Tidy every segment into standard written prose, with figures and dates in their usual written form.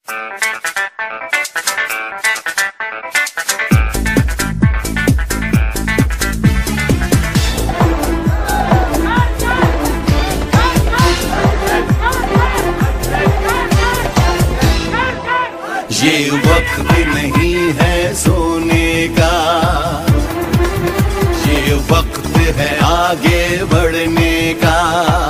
ये वक्त नहीं है सोने का, ये वक्त है आगे बढ़ने का।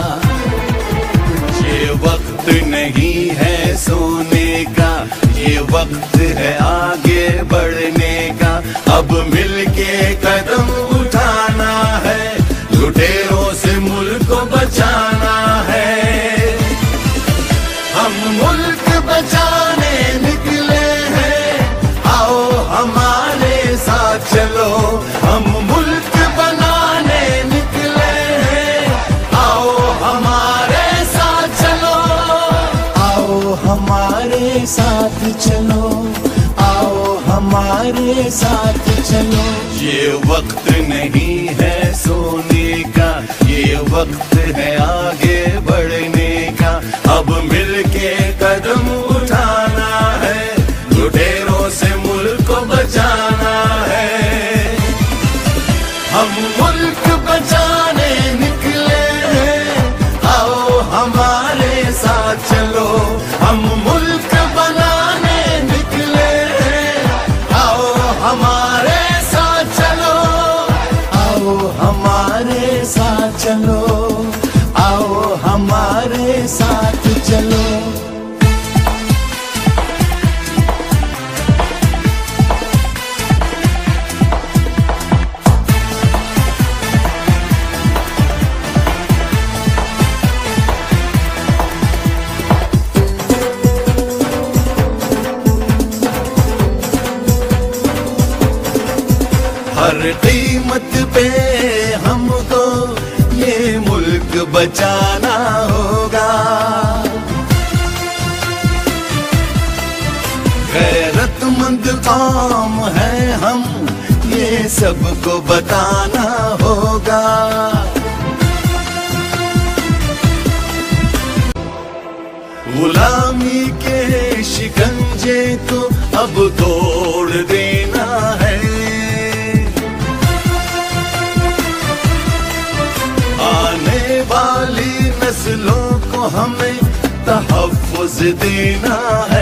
ये वक्त नहीं है सोने का, ये वक्त है आगे बढ़ने का। अब मिलके कदम उठाना है, लुटेरों से मुल्क को बचाना है। हम मुल्क बचाने निकले हैं, आओ हमारे साथ चलो। हम मुल्क बनाने निकले हैं, आओ हमारे साथ चलो। आओ हमारे साथ चलो, आओ हमारे साथ चलो। ये वक्त नहीं है सोने का, ये वक्त है आगे बढ़ने का। अब मिलके कदम उठाना है, लुटेरों से मुल्क को बचाना है। हम मुल्क बचाने निकले हैं, आओ हमारे साथ चलो। हम मुल्क बनाने निकले हैं, आओ हमारे साथ चलो। आओ हमारे साथ चलो, आओ हमारे साथ चलो। हर कीमत पे हमको ये मुल्क बचाना होगा। गैरतमंद कौम है हम, ये सबको बताना होगा। गुलामी के शिकंजे को अब तोड़ देना है। आने वाली नस्लों को हमें तहफ़्फ़ुज़ देना है।